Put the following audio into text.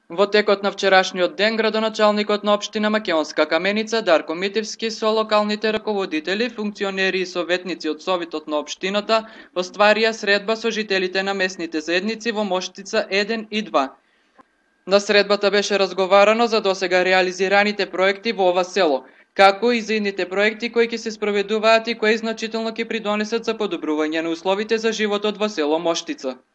Во текот на вчерашниот ден, градоначалникот на општина Македонска Каменица Дарко Митевски со локалните раководители, функционери и советници од Советот на општината остварија средба со жителите на местните заедници во Моштица 1 и 2. На средбата беше разговарано за досега реализираните проекти во ова село, како и за идните проекти кои ќе се спроведуваат и кои значително ќе придонесат за подобрување на условите за животот во село Моштица.